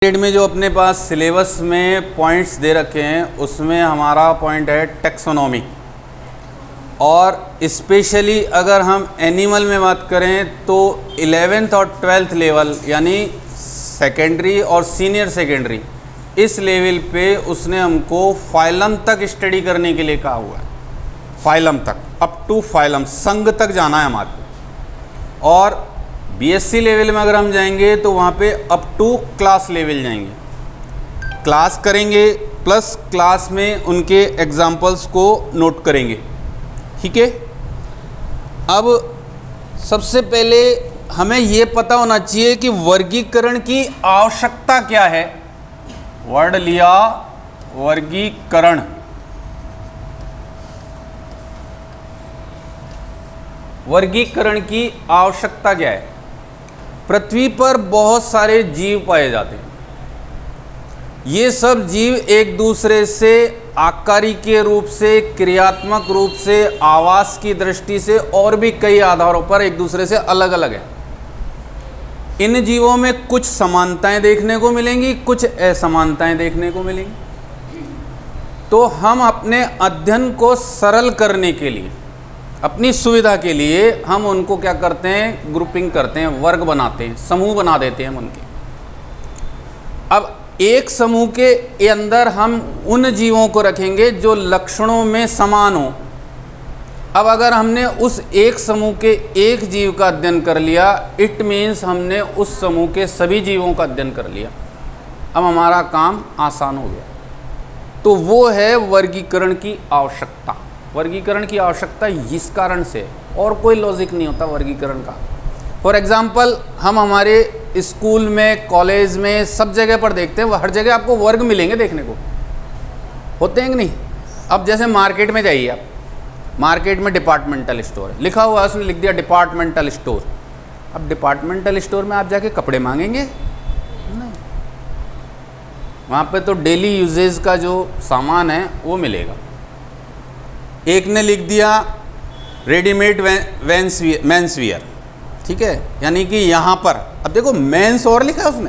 में जो अपने पास सिलेबस में पॉइंट्स दे रखे हैं उसमें हमारा पॉइंट है टैक्सोनॉमी, और स्पेशली अगर हम एनिमल में बात करें तो 11th और 12th लेवल यानी सेकेंडरी और सीनियर सेकेंडरी, इस लेवल पे उसने हमको फाइलम तक स्टडी करने के लिए कहा हुआ है। फाइलम तक, अप टू फाइलम, संघ तक जाना है हमारे को। और बीएससी लेवल में अगर हम जाएंगे तो वहाँ पे अप टू क्लास लेवल जाएंगे, क्लास करेंगे प्लस क्लास में उनके एग्जाम्पल्स को नोट करेंगे। ठीक है, अब सबसे पहले हमें ये पता होना चाहिए कि वर्गीकरण की आवश्यकता क्या है। वर्ड लिया वर्गीकरण। वर्गीकरण की आवश्यकता क्या है? पृथ्वी पर बहुत सारे जीव पाए जाते हैं। ये सब जीव एक दूसरे से आकारिकीय रूप से, क्रियात्मक रूप से, आवास की दृष्टि से और भी कई आधारों पर एक दूसरे से अलग अलग है। इन जीवों में कुछ समानताएं देखने को मिलेंगी, कुछ असमानताएं देखने को मिलेंगी। तो हम अपने अध्ययन को सरल करने के लिए, अपनी सुविधा के लिए हम उनको क्या करते हैं, ग्रुपिंग करते हैं, वर्ग बनाते हैं, समूह बना देते हैं हम उनके। अब एक समूह के अंदर हम उन जीवों को रखेंगे जो लक्षणों में समान हो। अब अगर हमने उस एक समूह के एक जीव का अध्ययन कर लिया, इट मीन्स हमने उस समूह के सभी जीवों का अध्ययन कर लिया। अब हमारा काम आसान हो गया। तो वो है वर्गीकरण की आवश्यकता। वर्गीकरण की आवश्यकता इस कारण से, और कोई लॉजिक नहीं होता वर्गीकरण का। फॉर एग्जाम्पल हम हमारे स्कूल में, कॉलेज में, सब जगह पर देखते हैं, हर जगह आपको वर्ग मिलेंगे देखने को, होते हैं कि नहीं। अब जैसे मार्केट में जाइए आप, मार्केट में डिपार्टमेंटल स्टोर है, लिखा हुआ है, उसने लिख दिया डिपार्टमेंटल स्टोर। अब डिपार्टमेंटल स्टोर में आप जाके कपड़े मांगेंगे नहीं, वहाँ पे तो डेली यूजेज का जो सामान है वो मिलेगा। एक ने लिख दिया रेडीमेड मेंस वियर, ठीक है, यानी कि यहाँ पर अब देखो मेंस और लिखा है उसने,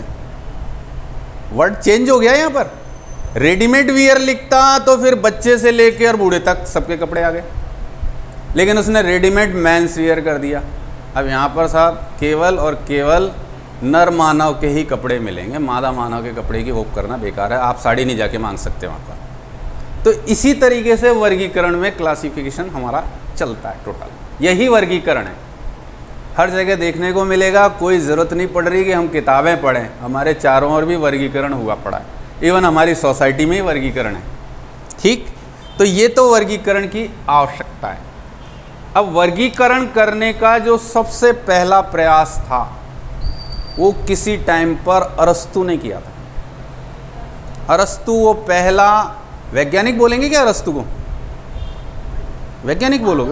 वर्ड चेंज हो गया यहाँ पर। रेडीमेड वियर लिखता तो फिर बच्चे से लेकर और बूढ़े तक सबके कपड़े आ गए, लेकिन उसने रेडीमेड मेंस वियर कर दिया। अब यहाँ पर साहब केवल और केवल नर मानव के ही कपड़े मिलेंगे, मादा मानव के कपड़े की होप करना बेकार है। आप साड़ी नहीं जाके मांग सकते वहाँ पर। तो इसी तरीके से वर्गीकरण में क्लासिफिकेशन हमारा चलता है। टोटल यही वर्गीकरण है, हर जगह देखने को मिलेगा। कोई ज़रूरत नहीं पड़ रही कि हम किताबें पढ़ें, हमारे चारों ओर भी वर्गीकरण हुआ पड़ा है। इवन हमारी सोसाइटी में ही वर्गीकरण है। ठीक, तो ये तो वर्गीकरण की आवश्यकता है। अब वर्गीकरण करने का जो सबसे पहला प्रयास था वो किसी टाइम पर अरस्तु ने किया था। अरस्तु वो पहला वैज्ञानिक बोलेंगे क्या अरस्तु को? वैज्ञानिक बोलोगे?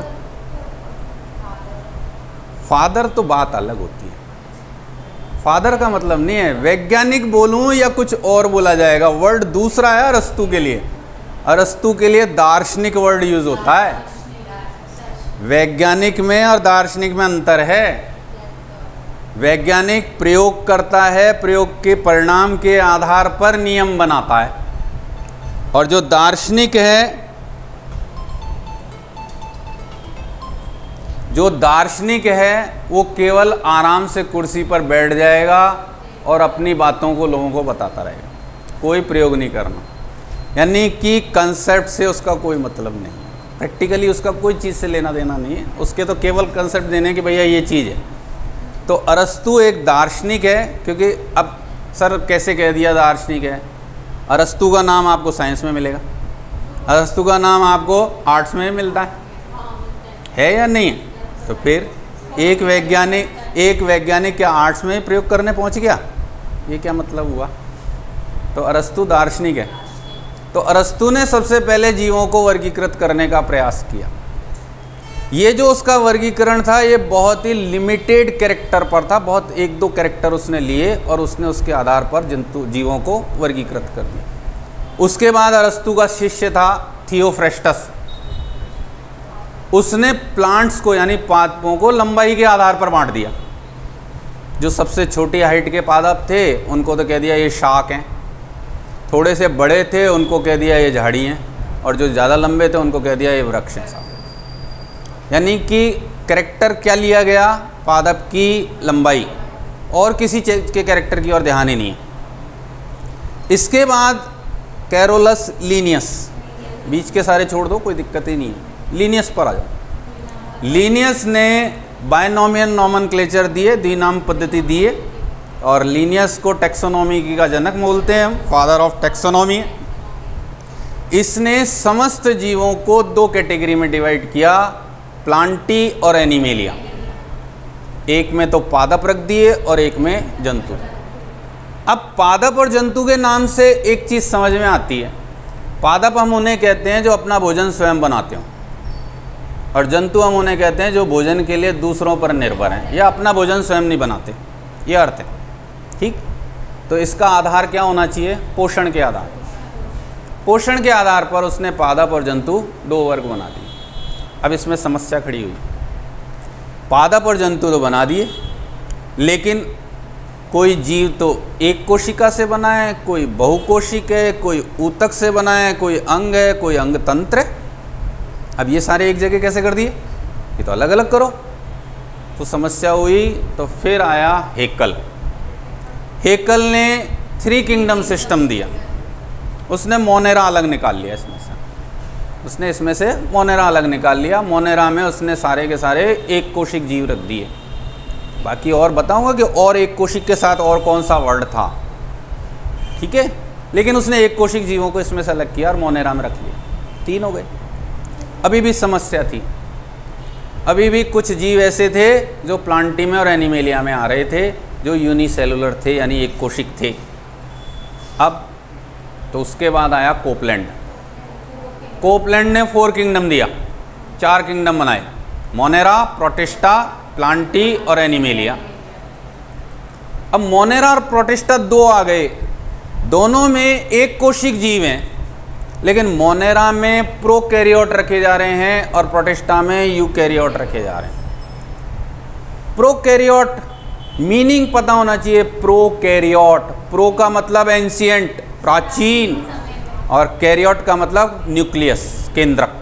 फादर तो बात अलग होती है। फादर का मतलब नहीं है वैज्ञानिक बोलूं या कुछ और बोला जाएगा, वर्ड दूसरा है अरस्तु के लिए। अरस्तु के लिए दार्शनिक वर्ड यूज होता है। वैज्ञानिक में और दार्शनिक में अंतर है। वैज्ञानिक प्रयोग करता है, प्रयोग के परिणाम के आधार पर नियम बनाता है, और जो दार्शनिक है, वो केवल आराम से कुर्सी पर बैठ जाएगा और अपनी बातों को लोगों को बताता रहेगा, कोई प्रयोग नहीं करना। यानी कि कंसेप्ट से उसका कोई मतलब नहीं है, प्रैक्टिकली उसका कोई चीज़ से लेना देना नहीं है, उसके तो केवल कंसेप्ट देने कि भैया ये चीज़ है। तो अरस्तु एक दार्शनिक है, क्योंकि अब सर कैसे कह दिया दार्शनिक है? अरस्तु का नाम आपको साइंस में मिलेगा, अरस्तु का नाम आपको आर्ट्स में मिलता है या नहीं है? तो फिर एक वैज्ञानिक क्या आर्ट्स में प्रयोग करने पहुंच गया? ये क्या मतलब हुआ? तो अरस्तु दार्शनिक है। तो अरस्तु ने सबसे पहले जीवों को वर्गीकृत करने का प्रयास किया। ये जो उसका वर्गीकरण था ये बहुत ही लिमिटेड कैरेक्टर पर था, बहुत एक दो कैरेक्टर उसने लिए और उसने उसके आधार पर जीवों को वर्गीकृत कर दिया। उसके बाद अरस्तु का शिष्य था थियोफ्रेस्टस। उसने प्लांट्स को यानी पादपों को लंबाई के आधार पर बांट दिया। जो सबसे छोटी हाइट के पादप थे उनको तो कह दिया ये शाक हैं, थोड़े से बड़े थे उनको कह दिया ये झाड़ी हैं, और जो ज़्यादा लंबे थे उनको कह दिया ये वृक्ष हैं साहब। यानी कि कैरेक्टर क्या लिया गया, पादप की लंबाई, और किसी चीज़ के कैरेक्टर की ओर ध्यान ही नहीं है। इसके बाद कैरोलस लीनियस, बीच के सारे छोड़ दो, कोई दिक्कत ही नहीं है, लीनियस पर आ जाओ। लीनियस ने बायनोमियल नॉमेनक्लेचर दिए, द्विनाम पद्धति दिए, और लीनियस को टैक्सोनॉमी का जनक बोलते हैं हम, फादर ऑफ टैक्सोनॉमी। इसने समस्त जीवों को दो कैटेगरी में डिवाइड किया, प्लांटी और एनिमेलिया। एक में तो पादप रख दिए और एक में जंतु। अब पादप और जंतु के नाम से एक चीज़ समझ में आती है, पादप हम उन्हें कहते हैं जो अपना भोजन स्वयं बनाते हों, और जंतु हम उन्हें कहते हैं जो भोजन के लिए दूसरों पर निर्भर हैं या अपना भोजन स्वयं नहीं बनाते, ये अर्थ है। ठीक, तो इसका आधार क्या होना चाहिए, पोषण के आधार। पोषण के आधार पर उसने पादप और जंतु दो वर्ग बना दिए। अब इसमें समस्या खड़ी हुई, पादप और जंतु तो बना दिए, लेकिन कोई जीव तो एक कोशिका से बना है, कोई बहुकोशिक है, कोई ऊतक से बना है, कोई अंग है, कोई अंग तंत्र है। अब ये सारे एक जगह कैसे कर दिए, ये तो अलग अलग करो। तो समस्या हुई, तो फिर आया हेकल। हेकल ने 3 किंगडम सिस्टम दिया। उसने मोनेरा अलग निकाल लिया इसमें से, उसने इसमें से मोनेरा अलग निकाल लिया। मोनेरा में उसने सारे के सारे एक कोशिक जीव रख दिए। बाकी और बताऊंगा कि और एक कोशिक के साथ और कौन सा वर्ड था, ठीक है, लेकिन उसने एक कोशिक जीवों को इसमें से अलग किया और मोनेरा में रख लिया, 3 हो गए। अभी भी समस्या थी, अभी भी कुछ जीव ऐसे थे जो प्लांटी में और एनिमेलिया में आ रहे थे, जो यूनिसेलुलर थे, यानी एक कोशिक थे। अब तो उसके बाद आया कोपलैंड। कोपलैंड ने 4 किंगडम दिया, 4 किंगडम बनाए, मोनेरा, प्रोटिस्टा, प्लांटी और एनिमेलिया। अब मोनेरा और प्रोटिस्टा 2 आ गए, दोनों में एक कोशिक जीव हैं, लेकिन मोनेरा में प्रोकैरियोट रखे जा रहे हैं और प्रोटिस्टा में यूकैरियोट रखे जा रहे हैं। प्रोकैरियोट मीनिंग पता होना चाहिए, प्रोकैरियोट, प्रो का मतलब एंशिएंट, प्राचीन, और कैरियोट का मतलब न्यूक्लियस, केंद्रक।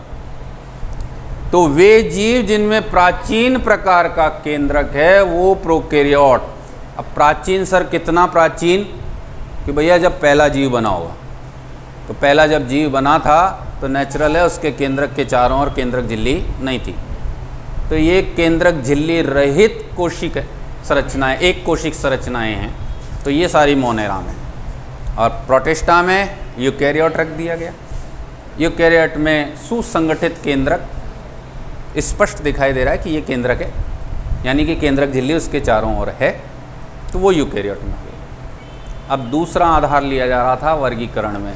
तो वे जीव जिनमें प्राचीन प्रकार का केंद्रक है वो प्रोकैरियोट। अब प्राचीन सर कितना प्राचीन, कि भैया जब पहला जीव बना होगा, तो पहला जब जीव बना था तो नेचुरल है उसके केंद्रक के चारों ओर केंद्रक झिल्ली नहीं थी, तो ये केंद्रक झिल्ली रहित कोशिक संरचनाएं, एक कोशिक संरचनाएं हैं। तो ये सारी मोनेरा में, और प्रोटिस्टा में यूकैरियोट रख दिया गया। यूकैरियोट में सुसंगठित केंद्रक स्पष्ट दिखाई दे रहा है कि ये केंद्रक है, यानी कि केंद्रक झिल्ली उसके चारों ओर है, तो वो यूकैरियोट में हो गया। अब दूसरा आधार लिया जा रहा था वर्गीकरण में।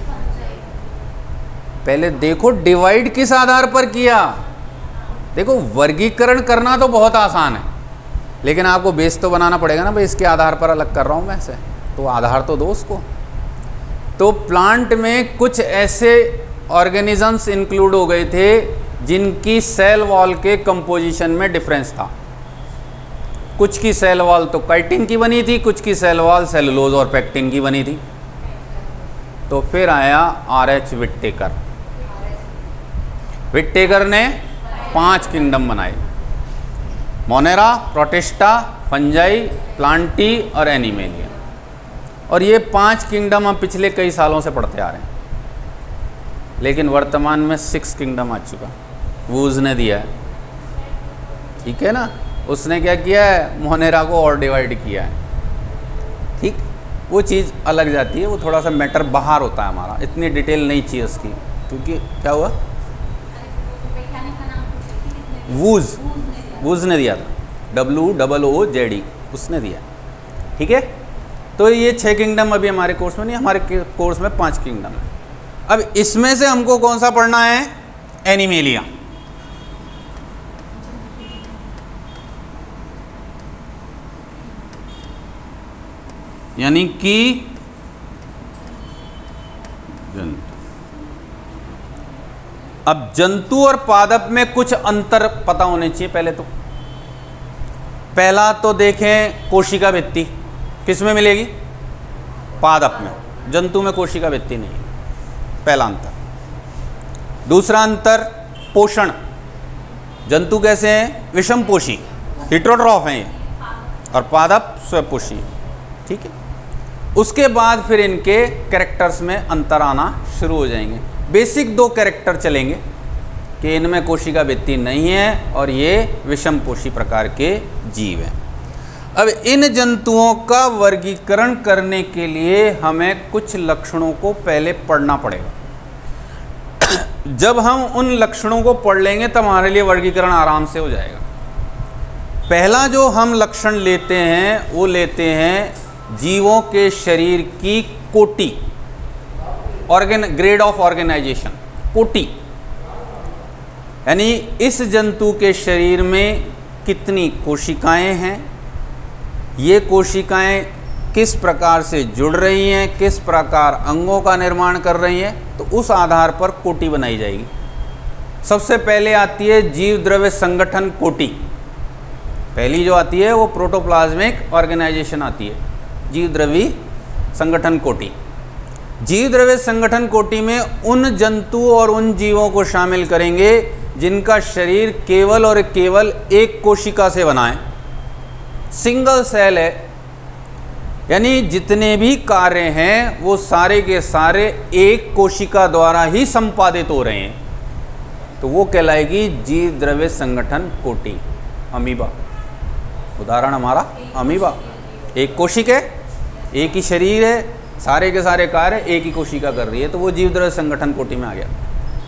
पहले देखो डिवाइड किस आधार पर किया। देखो वर्गीकरण करना तो बहुत आसान है, लेकिन आपको बेस तो बनाना पड़ेगा ना भाई, इसके आधार पर अलग कर रहा हूँ मैं से, तो आधार तो दो उसको। तो प्लांट में कुछ ऐसे ऑर्गेनिजम्स इंक्लूड हो गए थे जिनकी सेल वॉल के कंपोजिशन में डिफरेंस था। कुछ की सेल वॉल तो काइटिन की बनी थी, कुछ की सेल वॉल सेलुलोज और पेक्टिन की बनी थी। तो फिर आया R.H. विट्टेकर। विट्टेकर ने 5 किंगडम बनाए, मोनेरा, प्रोटिस्टा, फंजाई, प्लांटी और एनिमेलिया। और ये 5 किंगडम हम पिछले कई सालों से पढ़ते आ रहे हैं, लेकिन वर्तमान में 6 किंगडम आ चुका, वूज ने दिया है, ठीक है ना। उसने क्या किया है, मोनेरा को और डिवाइड किया है, ठीक, वो चीज़ अलग जाती है, वो थोड़ा सा मैटर बाहर होता है हमारा, इतनी डिटेल नहीं चाहिए उसकी, क्योंकि क्या हुआ, वूज ने दिया था, WOOZ, उसने दिया, ठीक है। तो ये 6 किंगडम अभी हमारे कोर्स में नहीं, हमारे कोर्स में 5 किंगडम है। अब इसमें से हमको कौन सा पढ़ना है, एनिमेलिया। यानी कि जंतु। अब जंतु और पादप में कुछ अंतर पता होने चाहिए पहले तो। पहला तो देखें कोशिका भित्ति, किस में मिलेगी? पादप में। जंतु में कोशिका भित्ति नहीं, पहला अंतर। दूसरा अंतर पोषण, जंतु कैसे हैं? विषमपोषी, हिट्रोट्रॉफ हैं ये, और पादप स्वपोषी, ठीक है। उसके बाद फिर इनके कैरेक्टर्स में अंतर आना शुरू हो जाएंगे। बेसिक दो कैरेक्टर चलेंगे कि इनमें कोशिका भित्ति नहीं है और ये विषमपोषी प्रकार के जीव हैं। अब इन जंतुओं का वर्गीकरण करने के लिए हमें कुछ लक्षणों को पहले पढ़ना पड़ेगा। जब हम उन लक्षणों को पढ़ लेंगे तब हमारे लिए वर्गीकरण आराम से हो जाएगा। पहला जो हम लक्षण लेते हैं वो लेते हैं जीवों के शरीर की कोटि, ग्रेड ऑफ ऑर्गेनाइजेशन, कोटि, यानी इस जंतु के शरीर में कितनी कोशिकाएं हैं, ये कोशिकाएं किस प्रकार से जुड़ रही हैं, किस प्रकार अंगों का निर्माण कर रही हैं, तो उस आधार पर कोटि बनाई जाएगी। सबसे पहले आती है जीव द्रव्य संगठन कोटि। पहली जो आती है वो प्रोटोप्लाज्मिक ऑर्गेनाइजेशन आती है, जीव द्रव्य संगठन कोटि। जीव द्रव्य संगठन कोटि में उन जंतु और उन जीवों को शामिल करेंगे जिनका शरीर केवल और केवल एक कोशिका से बना है, सिंगल सेल है, यानी जितने भी कार्य हैं वो सारे के सारे एक कोशिका द्वारा ही संपादित हो रहे हैं, तो वो कहलाएगी जीव द्रव्य संगठन कोटि। अमीबा, उदाहरण हमारा अमीबा, एक कोशिका है, एक ही शरीर है, सारे के सारे कार्य एक ही कोशिका कर रही है, तो वो जीव द्रव्य संगठन कोटि में आ गया।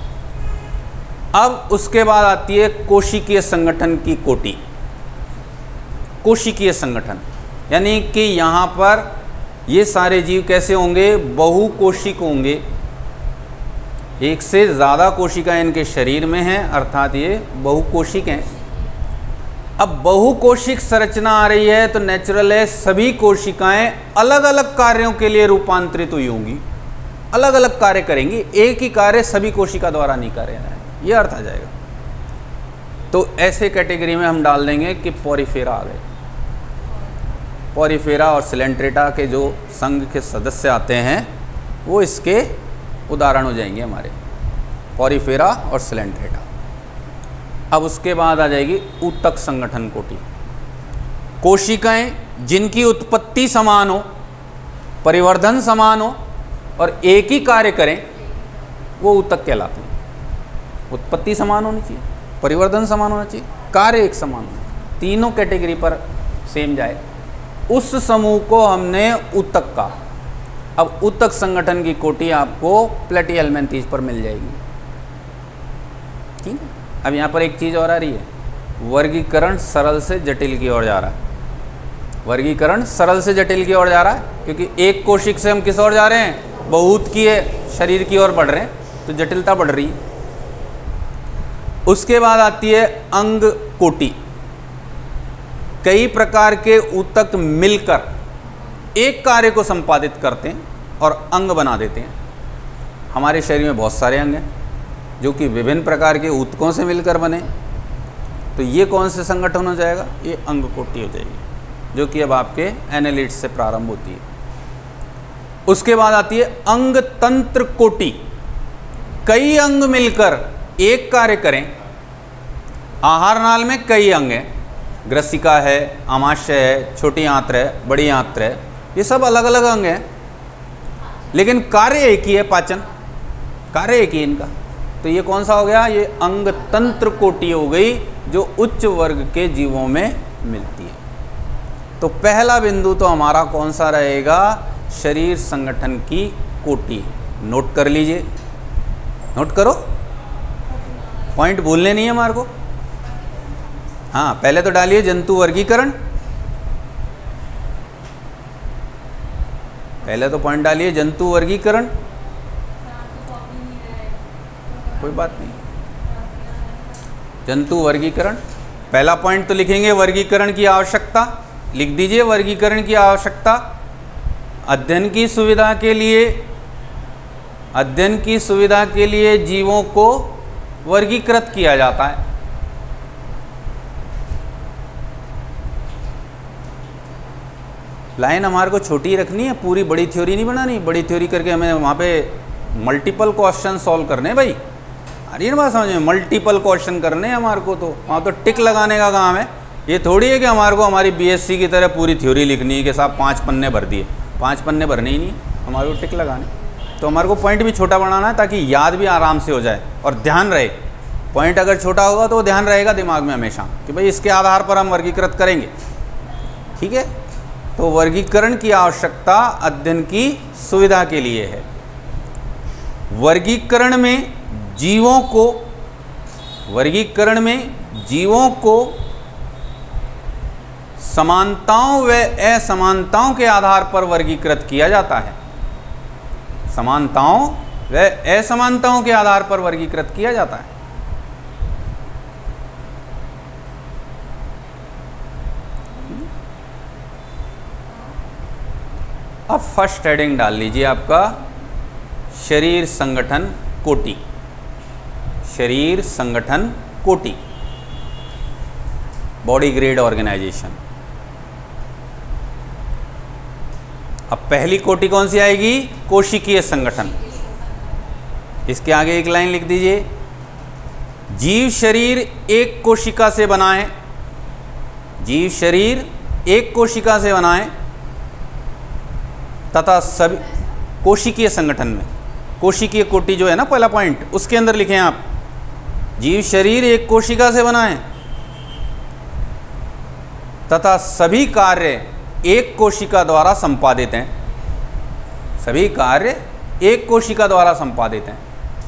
अब उसके बाद आती है कोशिकीय संगठन की कोटि। कोशिकीय संगठन यानी कि यहाँ पर ये सारे जीव कैसे होंगे? बहुकोशिक होंगे, एक से ज़्यादा कोशिकाएं इनके शरीर में हैं, अर्थात ये बहुकोशिक हैं। अब बहुकोशिक संरचना आ रही है तो नेचुरल है सभी कोशिकाएं अलग अलग कार्यों के लिए रूपांतरित हुई होंगी, अलग अलग कार्य करेंगी, एक ही कार्य सभी कोशिका द्वारा नहीं कर रहे हैं, ये अर्थ आ जाएगा। तो ऐसे कैटेगरी में हम डाल देंगे कि पॉरीफेरा आ गए। पॉरीफेरा और सिलेंट्रेटा के जो संघ के सदस्य आते हैं वो इसके उदाहरण हो जाएंगे हमारे, पॉरीफेरा और सिलेंट्रेटा। अब उसके बाद आ जाएगी ऊतक संगठन कोटि। कोशिकाएं जिनकी उत्पत्ति समान हो, परिवर्धन समान हो और एक ही कार्य करें वो ऊतक कहलाते हैं। उत्पत्ति समान होनी चाहिए, परिवर्धन समान होना चाहिए, कार्य एक समान होना चाहिए, तीनों कैटेगरी पर सेम जाए, उस समूह को हमने ऊतक का। अब ऊतक संगठन की कोटि आपको प्लेटीहेल्मिन्थेस पर मिल जाएगी, ठीक है। अब यहाँ पर एक चीज़ और आ रही है, वर्गीकरण सरल से जटिल की ओर जा रहा है। वर्गीकरण सरल से जटिल की ओर जा रहा है क्योंकि एक कोशिक से हम किस ओर जा रहे हैं? बहुत की शरीर की ओर बढ़ रहे हैं, तो जटिलता बढ़ रही है। उसके बाद आती है अंग कोटि। कई प्रकार के ऊतक मिलकर एक कार्य को संपादित करते हैं और अंग बना देते हैं। हमारे शरीर में बहुत सारे अंग हैं जो कि विभिन्न प्रकार के ऊतकों से मिलकर बने, तो ये कौन से संगठन हो जाएगा? ये अंग कोटि हो जाएगी, जो कि अब आपके एनालिट्स से प्रारंभ होती है। उसके बाद आती है अंग तंत्र कोटि। कई अंग मिलकर एक कार्य करें। आहार नाल में कई अंग हैं, ग्रसिका है, आमाशय है, छोटी आंत्र है, बड़ी आंत्र है, ये सब अलग अलग अंग हैं, लेकिन कार्य एक ही है, पाचन कार्य एक ही इनका। तो ये कौन सा हो गया? ये अंग तंत्र कोटि हो गई, जो उच्च वर्ग के जीवों में मिलती है। तो पहला बिंदु तो हमारा कौन सा रहेगा? शरीर संगठन की कोटि। नोट कर लीजिए, नोट करो, पॉइंट भूलने नहीं है हमारे को। हाँ, पहले तो डालिए जंतु वर्गीकरण, पहले तो पॉइंट डालिए जंतु वर्गीकरण, कोई बात नहीं, जंतु वर्गीकरण पहला पॉइंट तो लिखेंगे। वर्गीकरण की आवश्यकता लिख दीजिए, वर्गीकरण की आवश्यकता अध्ययन की सुविधा के लिए, अध्ययन की सुविधा के लिए जीवों को वर्गीकृत किया जाता है। लाइन हमारे को छोटी रखनी है, पूरी बड़ी थ्योरी नहीं बनानी। बड़ी थ्योरी करके हमें वहाँ पे मल्टीपल क्वेश्चन सॉल्व करने भाई, अरे ये बात समझ में, मल्टीपल क्वेश्चन करने हैं हमारे को, तो वहाँ तो टिक लगाने का काम है। ये थोड़ी है कि हमारे को हमारी बीएससी की तरह पूरी थ्योरी लिखनी है कि साहब 5 पन्ने भर दिए, 5 पन्ने भरने ही नहीं, हमारे को टिक लगाने। तो हमारे को पॉइंट भी छोटा बनाना है ताकि याद भी आराम से हो जाए और ध्यान रहे। पॉइंट अगर छोटा होगा तो ध्यान रहेगा दिमाग में हमेशा कि भाई इसके आधार पर हम वर्गीकृत करेंगे। ठीक है, तो वर्गीकरण की आवश्यकता अध्ययन की सुविधा के लिए है। वर्गीकरण में जीवों को समानताओं व असमानताओं के आधार पर वर्गीकृत किया जाता है। समानताओं व असमानताओं के आधार पर वर्गीकृत किया जाता है। अब फर्स्ट हेडिंग डाल लीजिए आपका शरीर संगठन कोटि। शरीर संगठन कोटि, बॉडी ग्रेड ऑर्गेनाइजेशन। अब पहली कोटि कौन सी आएगी? कोशिकीय संगठन। इसके आगे एक लाइन लिख दीजिए, जीव शरीर एक कोशिका से बना है। जीव शरीर एक कोशिका से बना है तथा सभी कोशिकीय संगठन में, कोशिकीय कोटि जो है ना पहला पॉइंट, उसके अंदर लिखें आप, जीव शरीर एक कोशिका से बना है तथा सभी कार्य एक कोशिका द्वारा संपादित हैं। सभी कार्य एक कोशिका द्वारा संपादित हैं।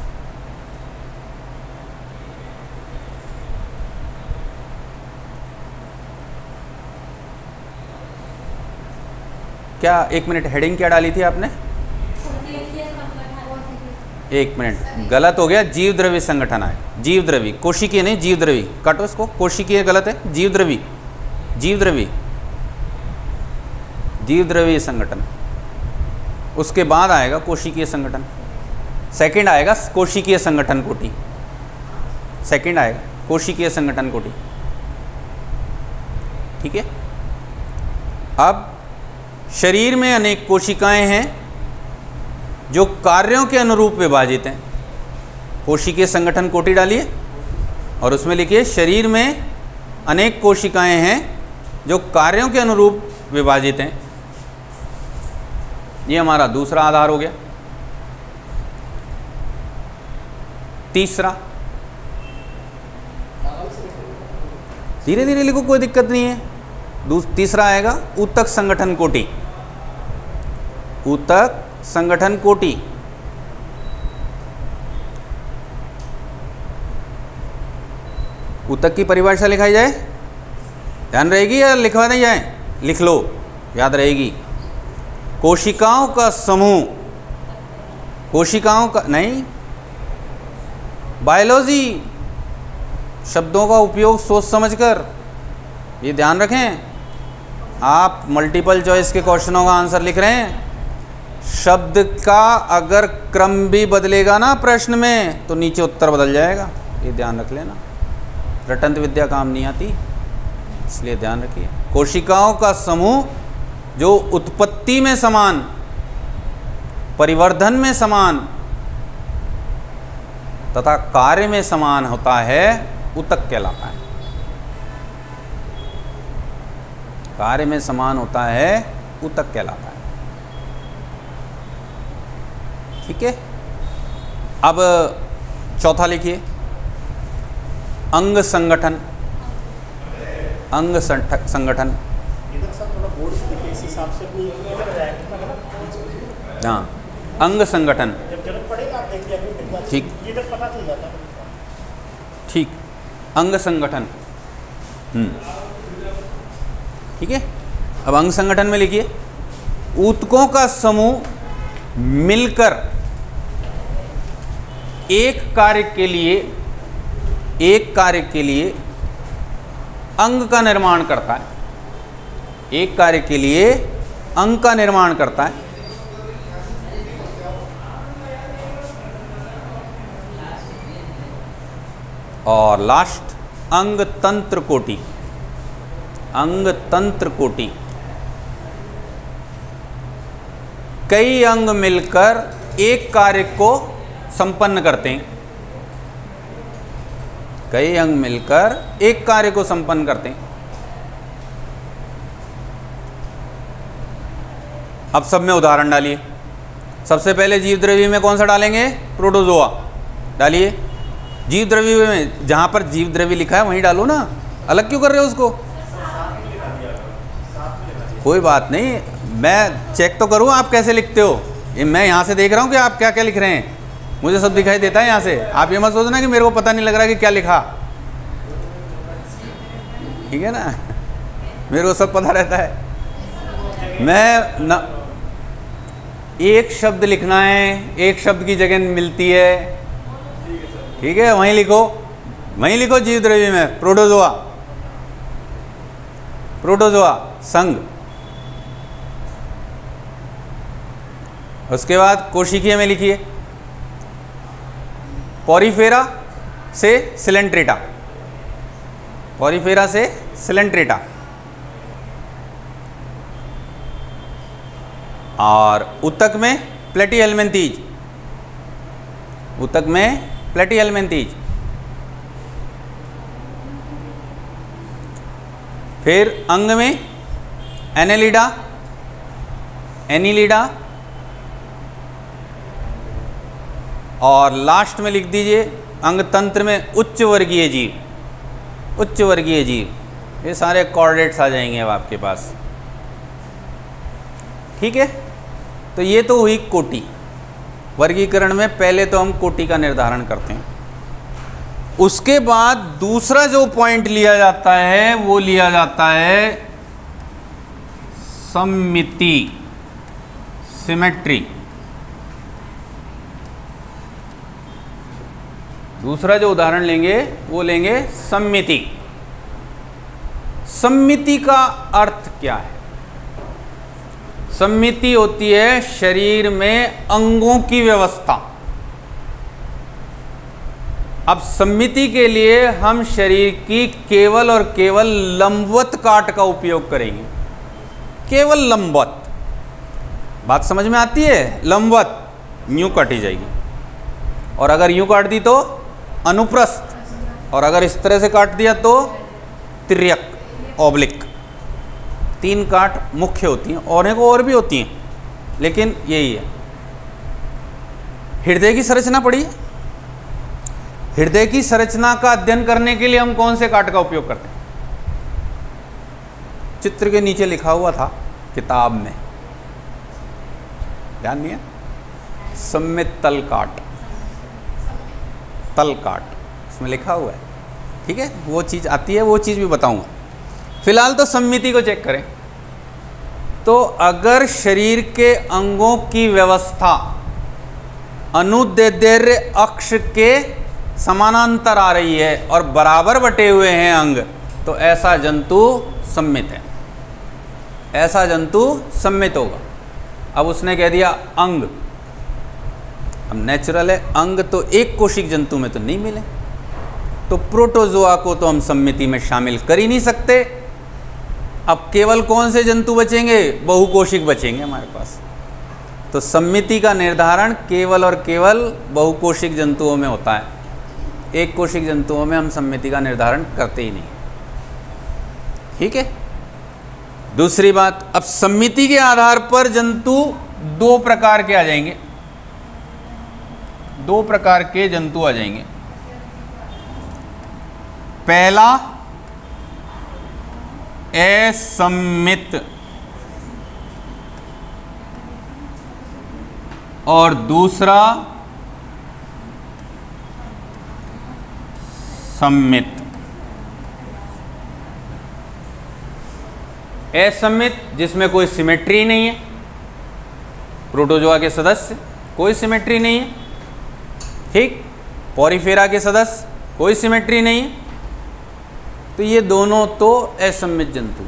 क्या, एक मिनट, हेडिंग क्या डाली थी आपने? एक मिनट, गलत हो गया, जीव द्रव्य संगठन है। जीव द्रव्य, कोशिकीय नहीं, जीव द्रव्य, काटो इसको, कोशिकीय गलत है, जीव द्रव्य, जीव द्रव्य, जीव द्रव्य संगठन। उसके बाद आएगा कोशिकीय संगठन, सेकंड आएगा कोशिकीय संगठन कोटि, सेकंड आएगा कोशिकीय संगठन कोटि। ठीक है, अब शरीर में अनेक कोशिकाएं हैं जो कार्यों के अनुरूप विभाजित हैं। कोशिकीय संगठन कोटि डालिए और उसमें लिखिए शरीर में अनेक कोशिकाएं हैं जो कार्यों के अनुरूप विभाजित हैं। ये हमारा दूसरा आधार हो गया। तीसरा, धीरे धीरे लिखो, कोई दिक्कत नहीं है। तीसरा आएगा ऊतक संगठन कोटि। ऊतक संगठन कोटि, ऊतक की परिभाषा लिखाई जाए, ध्यान रहेगी या लिखवा नहीं जाए? लिख लो, याद रहेगी। कोशिकाओं का समूह, कोशिकाओं का नहीं, बायोलॉजी शब्दों का उपयोग सोच समझकर, ये ध्यान रखें। आप मल्टीपल चॉइस के क्वेश्चनों का आंसर लिख रहे हैं, शब्द का अगर क्रम भी बदलेगा ना प्रश्न में तो नीचे उत्तर बदल जाएगा, ये ध्यान रख लेना। रटंत विद्या काम नहीं आती, इसलिए ध्यान रखिए। कोशिकाओं का समूह जो उत्पत्ति में समान, परिवर्धन में समान तथा कार्य में समान होता है, ऊतक कहलाता है। कार्य में समान होता है, ऊतक कहलाता है। ठीक है, अब चौथा लिखिए, अंग संगठन। अंग संगठन, हाँ, अंग संगठन, ठीक ठीक, अंग संगठन। ठीक है, अब अंग संगठन में लिखिए, ऊतकों का समूह मिलकर एक कार्य के लिए अंग का निर्माण करता है। एक कार्य के लिए अंग का निर्माण करता है। और लास्ट, अंग तंत्र कोटि। अंग तंत्र कोटि, कई अंग मिलकर एक कार्य को संपन्न करते हैं। कई अंग मिलकर एक कार्य को संपन्न करते हैं। अब सब में उदाहरण डालिए। सबसे पहले जीव द्रव्य में कौन सा डालेंगे? प्रोटोजोआ डालिए। जीव द्रव्य में जहां पर जीव द्रव्य लिखा है वहीं डालो ना, अलग क्यों कर रहे हो उसको? कोई बात नहीं, मैं चेक तो करूँ आप कैसे लिखते हो। ये मैं यहाँ से देख रहा हूँ कि आप क्या क्या लिख रहे हैं, मुझे सब दिखाई देता है यहाँ से। आप ये मत सोचना कि मेरे को पता नहीं लग रहा कि क्या लिखा, ठीक है ना? मेरे को सब पता रहता है। मैं न एक शब्द लिखना है, एक शब्द की जगह मिलती है, ठीक है? वहीं लिखो, वहीं लिखो जीव द्रव्य में प्रोटोजोआ, प्रोटोजोआ संघ। उसके बाद कोशिकीय में लिखिए पॉरीफेरा से सिलेंट्रेटा, पॉरीफेरा से सिलेंट्रेटा। और ऊतक में प्लेटीहेल्मिन्थीज, ऊतक में प्लेटीहेल्मिन्थीज। फिर अंग में एनेलिडा, एनीलिडा। और लास्ट में लिख दीजिए अंग तंत्र में उच्च वर्गीय जीव, उच्च वर्गीय जीव। ये सारे कोऑर्डिनेट्स आ जाएंगे अब आपके पास, ठीक है? तो ये तो हुई कोटि। वर्गीकरण में पहले तो हम कोटि का निर्धारण करते हैं, उसके बाद दूसरा जो पॉइंट लिया जाता है वो लिया जाता है सम्मिति, सिमेट्री। दूसरा जो उदाहरण लेंगे वो लेंगे सम्मिति। सम्मिति का अर्थ क्या है? सम्मिति होती है शरीर में अंगों की व्यवस्था। अब सम्मिति के लिए हम शरीर की केवल और केवल लंबवत काट का उपयोग करेंगे, केवल लंबवत। बात समझ में आती है? लंबवत यूं काटी जाएगी, और अगर यूं काट दी तो अनुप्रस्थ, और अगर इस तरह से काट दिया तो तिर्यक, ऑब्लिक। 3 काट मुख्य होती हैं, और एक और भी होती हैं, लेकिन यही है। हृदय की संरचना पढ़ी? हृदय की संरचना का अध्ययन करने के लिए हम कौन से काट का उपयोग करते हैं? चित्र के नीचे लिखा हुआ था किताब में, ध्यान नहीं है? सम्मित तल काट, तल काट इसमें लिखा हुआ है, ठीक है? वो चीज़ आती है, वो चीज़ भी बताऊंगा। फिलहाल तो सम्मिति को चेक करें। तो अगर शरीर के अंगों की व्यवस्था अनुदैर्ध्य अक्ष के समानांतर आ रही है और बराबर बटे हुए हैं अंग, तो ऐसा जंतु सम्मित है, ऐसा जंतु सम्मित होगा। अब उसने कह दिया अंग, अब नेचुरल है अंग, तो एक कोशिक जंतु में तो नहीं मिले, तो प्रोटोजोआ को तो हम सम्मिति में शामिल कर ही नहीं सकते। अब केवल कौन से जंतु बचेंगे? बहुकोशिक बचेंगे हमारे पास। तो सम्मिति का निर्धारण केवल और केवल बहुकोशिक जंतुओं में होता है, एक कोशिक जंतुओं में हम सम्मिति का निर्धारण करते ही नहीं, ठीक है? दूसरी बात, अब सम्मिति के आधार पर जंतु 2 प्रकार के आ जाएंगे, 2 प्रकार के जंतु आ जाएंगे। पहला असम्मित और दूसरा सम्मित। असम्मित जिसमें कोई सिमेट्री नहीं है, प्रोटोजोआ के सदस्य कोई सिमेट्री नहीं है, ठीक? पॉरीफेरा के सदस्य कोई सिमेट्री नहीं है, तो ये दोनों तो असम्मित जंतु।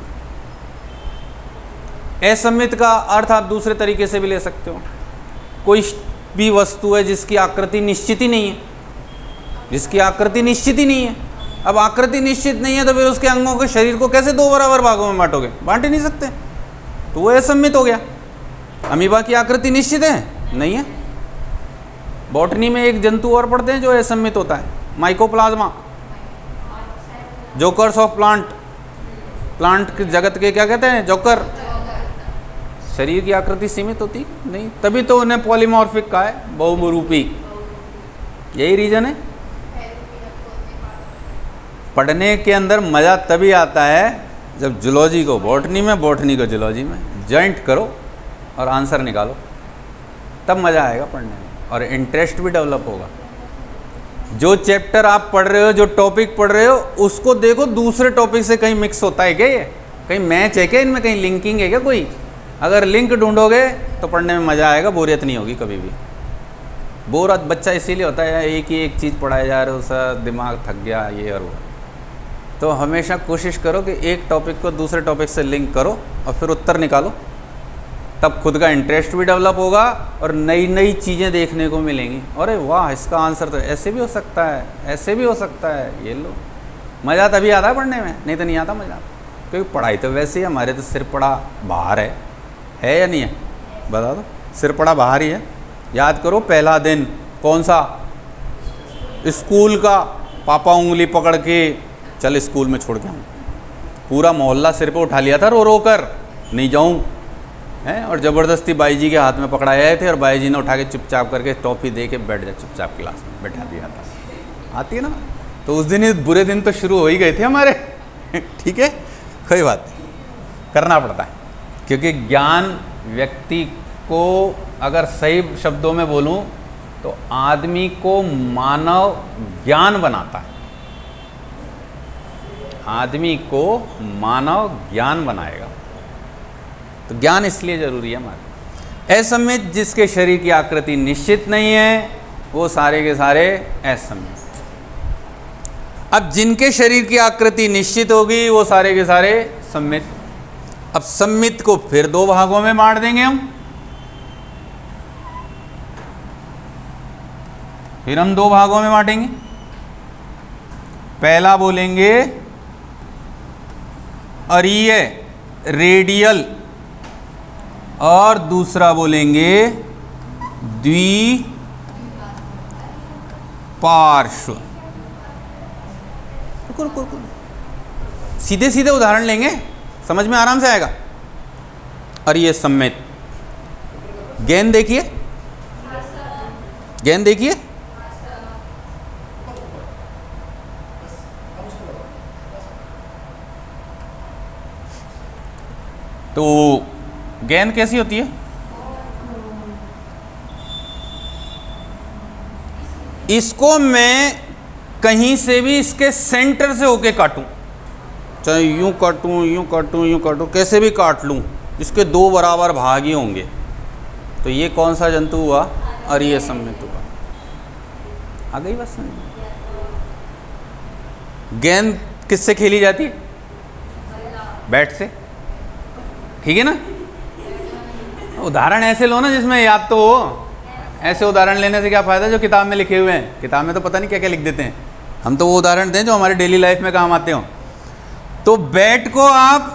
असम्मित का अर्थ आप दूसरे तरीके से भी ले सकते हो। कोई भी वस्तु है जिसकी आकृति निश्चित ही नहीं है, जिसकी आकृति निश्चित ही नहीं है। अब आकृति निश्चित नहीं है तो फिर उसके अंगों के शरीर को कैसे 2 बराबर भागों में बांटोगे? बांट ही नहीं सकते, तो वो असम्मित हो गया। अमीबा की आकृति निश्चित है? नहीं है। बॉटनी में एक जंतु और पढ़ते हैं जो असम्मित होता है, mycoplasma, jokers of plant, plant के जगत के क्या कहते हैं, जोकर। शरीर की आकृति सीमित होती नहीं, तभी तो उन्हें पॉलीमॉर्फिक कहा है, बहुरूपी। यही रीजन है। पढ़ने के अंदर मज़ा तभी आता है जब जूलॉजी को बॉटनी में, बॉटनी को जूलॉजी में जॉइंट करो और आंसर निकालो, तब मज़ा आएगा पढ़ने में और इंटरेस्ट भी डेवलप होगा। जो चैप्टर आप पढ़ रहे हो, जो टॉपिक पढ़ रहे हो, उसको देखो दूसरे टॉपिक से कहीं मिक्स होता है क्या, ये कहीं मैच है क्या, इनमें कहीं लिंकिंग है क्या कोई? अगर लिंक ढूंढोगे तो पढ़ने में मज़ा आएगा, बोरियत नहीं होगी कभी भी। बोर बच्चा इसीलिए होता है एक ही एक चीज़ पढ़ाया जा रहा है, उसका दिमाग थक गया ये और वो। तो हमेशा कोशिश करो कि एक टॉपिक को दूसरे टॉपिक से लिंक करो और फिर उत्तर निकालो, तब खुद का इंटरेस्ट भी डेवलप होगा और नई नई चीज़ें देखने को मिलेंगी। अरे वाह, इसका आंसर तो ऐसे भी हो सकता है, ऐसे भी हो सकता है, ये लो। मज़ा तभी आता है पढ़ने में, नहीं तो नहीं आता मज़ा। क्योंकि पढ़ाई तो वैसे ही हमारे तो सिर पड़ा बाहर है या नहीं है? बता दो, सिर पड़ा बाहर ही है। याद करो पहला दिन कौन सा, स्कूल का। पापा उंगली पकड़ के चल स्कूल में छोड़ के आऊँ, पूरा मोहल्ला सिर पे उठा लिया था रो रो कर, नहीं जाऊँ हैं, और ज़बरदस्ती बाई जी के हाथ में पकड़ाए आए थे और बाई जी ने उठा के चुपचाप करके टॉफ़ी दे के बैठ जा चुपचाप क्लास में बैठा दिया था। आती है ना? तो उस दिन बुरे दिन तो शुरू हो ही गए थे हमारे। ठीक है, कोई बात नहीं, करना पड़ता है, क्योंकि ज्ञान व्यक्ति को, अगर सही शब्दों में बोलूं तो आदमी को मानव ज्ञान बनाता है। आदमी को मानव ज्ञान बनाएगा, तो ज्ञान इसलिए जरूरी है हमारे। असम्मित, जिसके शरीर की आकृति निश्चित नहीं है, वो सारे के सारे असम्मित। अब जिनके शरीर की आकृति निश्चित होगी वो सारे के सारे सम्मित। अब सम्मित को फिर दो भागों में बांट देंगे हम, फिर हम दो भागों में बांटेंगे। पहला बोलेंगे अरीय, रेडियल, और दूसरा बोलेंगे द्विपार्श्व। सीधे सीधे उदाहरण लेंगे, समझ में आराम से आएगा। अरीय सम्मित, गेंद देखिए, गेंद देखिए, तो गेंद कैसी होती है? इसको मैं कहीं से भी इसके सेंटर से होके काटूं, चाहे यूं काटूं, यूं काटूं, यूं काटूं, कैसे भी काट लूं, इसके दो बराबर भाग ही होंगे। तो ये कौन सा जंतु हुआ? अरीय सम्मित हुआ। आ गई बस। गेंद किससे खेली जाती है? बैट से, ठीक है ना? उदाहरण ऐसे लो ना जिसमें याद तो हो। ऐसे उदाहरण लेने से क्या फ़ायदा जो किताब में लिखे हुए हैं? किताब में तो पता नहीं क्या क्या लिख देते हैं। हम तो वो उदाहरण दें जो हमारी डेली लाइफ में काम आते हो। तो बैट को आप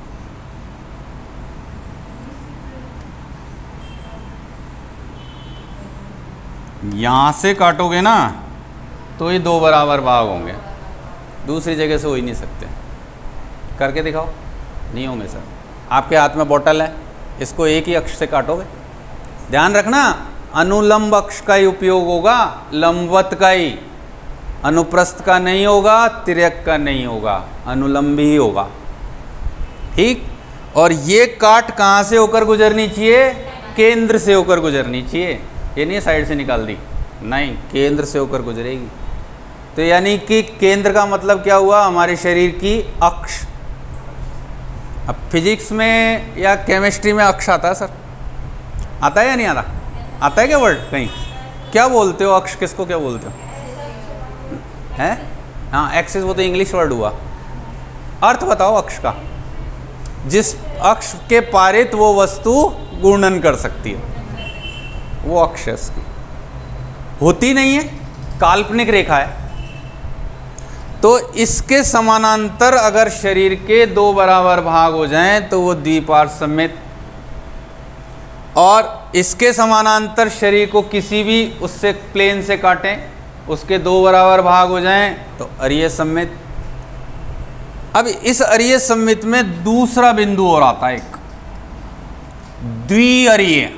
यहाँ से काटोगे ना तो ये दो बराबर भाग होंगे, दूसरी जगह से हो ही नहीं सकते। करके दिखाओ। नहीं होंगे सर। आपके हाथ में बोतल है, इसको एक ही अक्ष से काटोगे। ध्यान रखना, अनुलंब अक्ष का ही उपयोग होगा, लंबवत का ही, अनुप्रस्थ का नहीं होगा, तिर्यक का नहीं होगा, अनुलंब ही होगा। ठीक। और ये काट कहाँ से होकर गुजरनी चाहिए? केंद्र से होकर गुजरनी चाहिए। ये नहीं साइड से निकाल दी, नहीं, केंद्र से होकर गुजरेगी। तो यानी कि केंद्र का मतलब क्या हुआ? हमारे शरीर की अक्ष। अब फिजिक्स में या केमिस्ट्री में अक्ष आता है सर? आता है या नहीं आता? आता है क्या वर्ड कहीं? क्या बोलते हो अक्ष? किसको क्या बोलते हो? हैं? हाँ, एक्सिस वो तो इंग्लिश वर्ड हुआ। अर्थ बताओ अक्ष का। जिस अक्ष के पारित वो वस्तु घूर्णन कर सकती है, वो अक्ष है इसकी। होती नहीं है, काल्पनिक रेखा है। तो इसके समानांतर अगर शरीर के दो बराबर भाग हो जाएं तो वो द्विपार्श्व सम्मित। और इसके समानांतर शरीर को किसी भी उससे प्लेन से काटें, उसके दो बराबर भाग हो जाएं तो अरीय सममित। अब इस अरीय सममित में दूसरा बिंदु और आता है, एक द्विअरीय।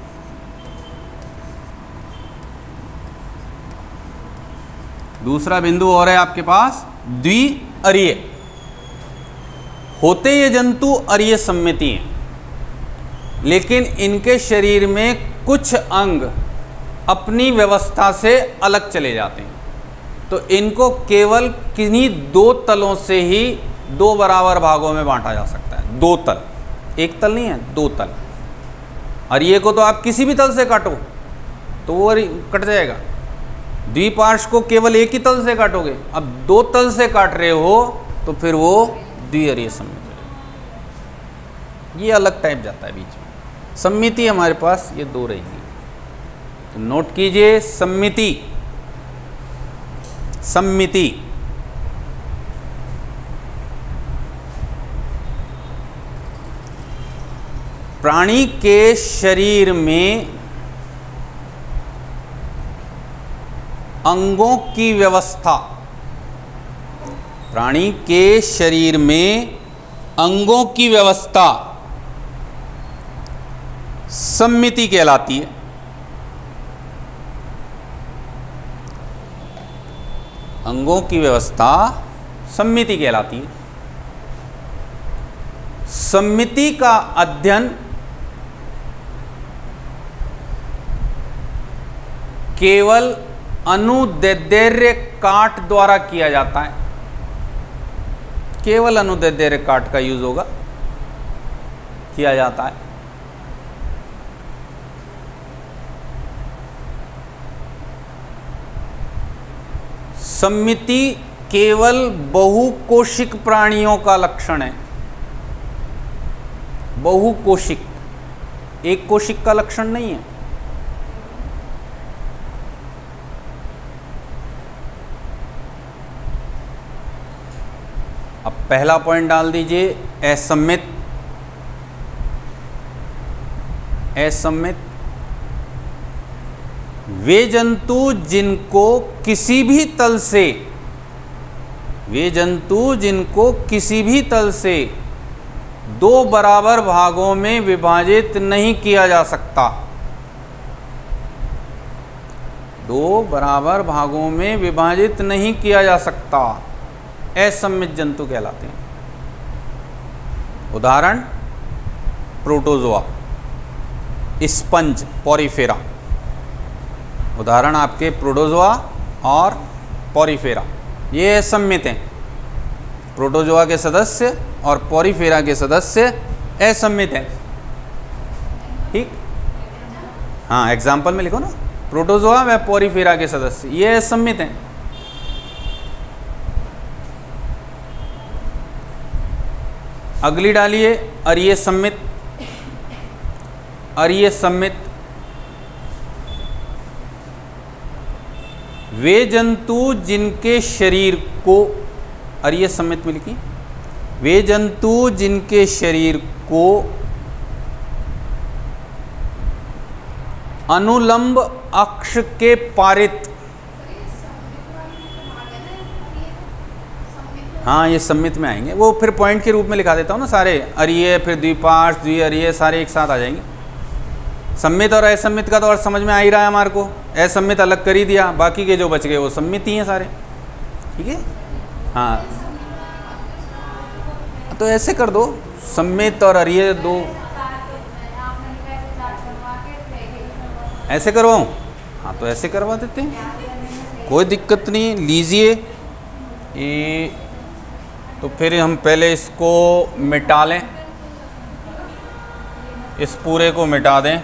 दूसरा बिंदु और है आपके पास, द्विअरीय। होते ये जंतु अरीय सममिति हैं, लेकिन इनके शरीर में कुछ अंग अपनी व्यवस्था से अलग चले जाते हैं, तो इनको केवल किन्हीं दो तलों से ही दो बराबर भागों में बांटा जा सकता है। दो तल, एक तल नहीं है, दो तल। अरीय को तो आप किसी भी तल से काटो तो वो कट जाएगा, द्विपार्श्व को केवल एक ही तल से काटोगे, अब दो तल से काट रहे हो तो फिर वो द्विअरीय सममित हो जाएगा। ये अलग टाइप जाता है बीच में। सममिति हमारे पास ये दो रहेगी, तो नोट कीजिए सममिति। सममिति प्राणी के शरीर में अंगों की व्यवस्था, प्राणी के शरीर में अंगों की व्यवस्था सममिति कहलाती है। अंगों की व्यवस्था सममिति कहलाती है। सममिति का अध्ययन केवल अनुदैर्ध्य काट द्वारा किया जाता है। केवल अनुदैर्ध्य काट का यूज होगा, किया जाता है। सममिति केवल बहुकोशिक प्राणियों का लक्षण है। बहुकोशिक, एक कोशिक का लक्षण नहीं है। अब पहला पॉइंट डाल दीजिए, असम्मित। असम्मित वे जंतु जिनको किसी भी तल से, वे जंतु जिनको किसी भी तल से दो बराबर भागों में विभाजित नहीं किया जा सकता, दो बराबर भागों में विभाजित नहीं किया जा सकता, असम्मित जंतु कहलाते हैं। उदाहरण प्रोटोजोआ, स्पंज, पॉरीफेरा। उदाहरण आपके प्रोटोजोआ और पॉरीफेरा, ये असम्मित हैं। प्रोटोजोआ के सदस्य और पॉरीफेरा के सदस्य असम्मित हैं। ठीक, हाँ, एग्जाम्पल में लिखो ना, प्रोटोजोआ व पॉरीफेरा के सदस्य ये असम्मित हैं। अगली डालिए अरीय सम्मित। अरीय सम्मित वे जंतु जिनके शरीर को, अरीय सम्मित में लिखिए, वे जंतु जिनके शरीर को अनुलंब अक्ष के पारित, हाँ ये सम्मित में आएंगे, वो फिर पॉइंट के रूप में लिखा देता हूँ ना सारे, अरीय फिर द्विपार्श्व द्विअरीय सारे एक साथ आ जाएंगे। सम्मित और असम्मित का तो अर्थ समझ में आ ही रहा है हमारे को, असम्मित अलग कर ही दिया, बाकी के जो बच गए वो सम्मित ही हैं सारे। ठीक है, हाँ, तो ऐसे कर दो, सम्मित और अरीय दो, ऐसे करवाऊँ? हाँ तो ऐसे करवा देते हैं, कोई दिक्कत नहीं, लीजिए ये। तो फिर हम पहले इसको मिटा लें, इस पूरे को मिटा दें।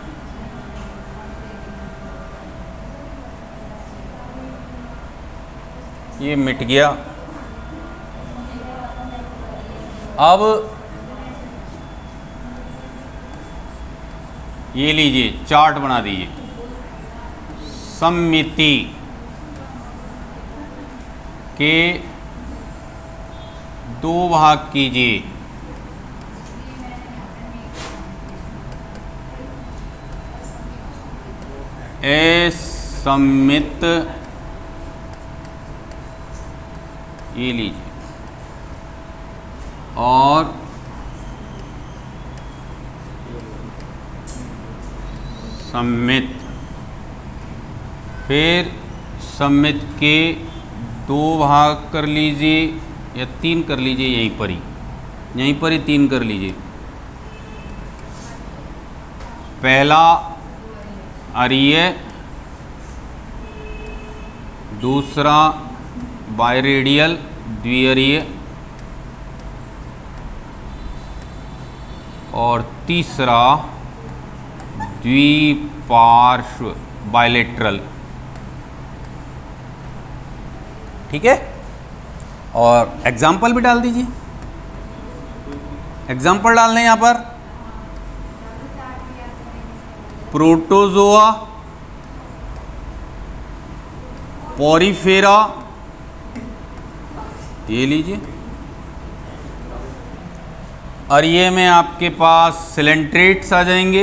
ये मिट गया। अब ये लीजिए, चार्ट बना दीजिए, सममिति के दो भाग कीजिए। असमित, ये लीजिए, और सम्मित। फिर सम्मित के 2 भाग कर लीजिए या 3 कर लीजिए, यहीं पर ही 3 कर लीजिए। पहला अरीय, दूसरा बायरेडियल द्विअरीय, और तीसरा द्विपार्श्व बायलेटरल। ठीक है, और एग्जाम्पल भी डाल दीजिए। एग्जाम्पल डालने यहाँ पर प्रोटोजोआ, पोरीफेरा, ये लीजिए। अरीय में आपके पास सिलेंट्रेट्स आ जाएंगे,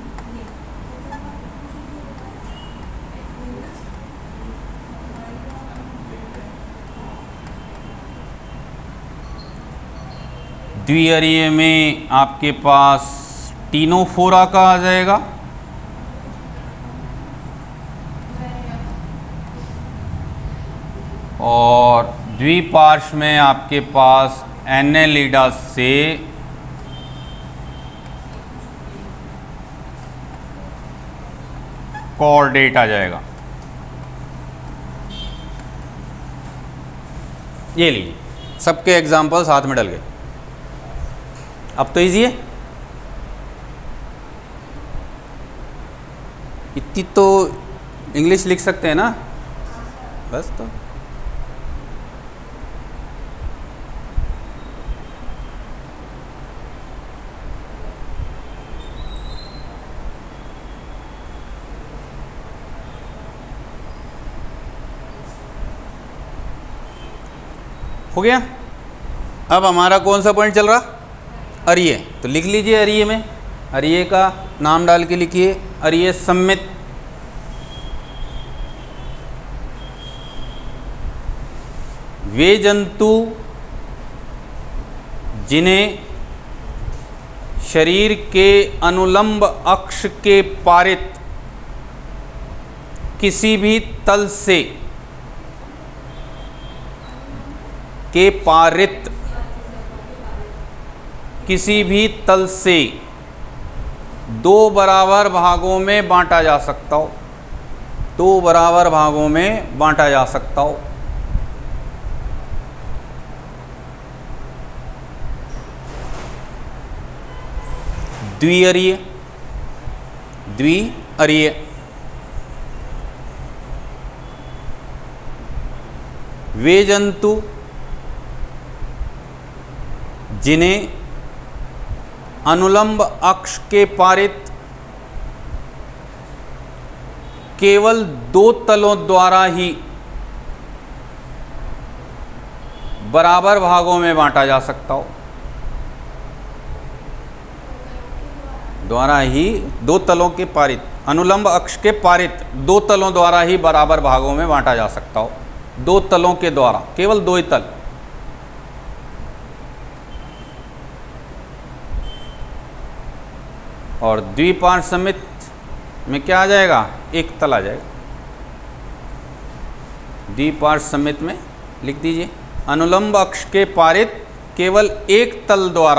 द्विअरीय में आपके पास टीनोफोरा का आ जाएगा, और द्विपार्श्व में आपके पास एनेलिडा से कॉर्डेट आ जाएगा। ये लीजिए, सबके एग्जाम्पल साथ में डल गए। अब तो इजी है, इतनी तो इंग्लिश लिख सकते हैं ना, बस। तो हो गया। अब हमारा कौन सा पॉइंट चल रहा, अरीय। तो लिख लीजिए, अरीय में, अरीय का नाम डाल के लिखिए, अरीय सम्मित। वे जंतु जिन्हें शरीर के अनुलंब अक्ष के पारित किसी भी तल से किसी भी तल से 2 बराबर भागों में बांटा जा सकता हो, 2 बराबर भागों में बांटा जा सकता हो। द्विअरीय, द्विअरीय। वे जंतु जिन्हें अनुलंब अक्ष के पारित केवल 2 तलों द्वारा ही बराबर भागों में बांटा जा सकता हो, द्वारा ही 2 तलों के पारित, अनुलंब अक्ष के पारित 2 तलों द्वारा ही बराबर भागों में बांटा जा सकता हो। 2 तलों के द्वारा, केवल 2 ही तल। और द्विपार्श्व सम्मित में क्या आ जाएगा, 1 तल आ जाएगा। द्विपार्श्व सम्मित में लिख दीजिए, अनुलंब अक्ष के पारित केवल 1 तल द्वारा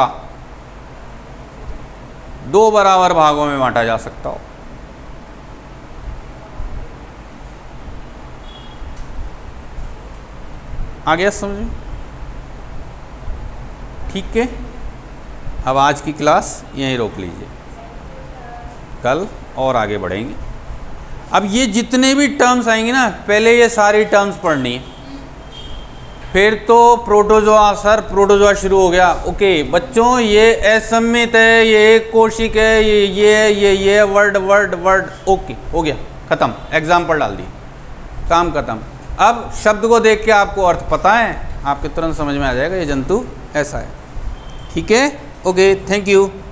2 बराबर भागों में बांटा जा सकता हो। आ गया समझ में? ठीक है, अब आज की क्लास यहीं रोक लीजिए, कल और आगे बढ़ेंगे। अब ये जितने भी टर्म्स आएंगे ना, पहले ये सारी टर्म्स पढ़नी है, फिर तो प्रोटोजोआ, सर प्रोटोजोआ शुरू हो गया। ओके बच्चों, ये असम्मित है, ये कोशिक है, ये वर्ड। ओके हो गया, खत्म। एग्जाम्पल डाल दिए, काम खत्म। अब शब्द को देख के आपको अर्थ पता है, आपके तुरंत समझ में आ जाएगा ये जंतु ऐसा है। ठीक है, ओके, थैंक यू।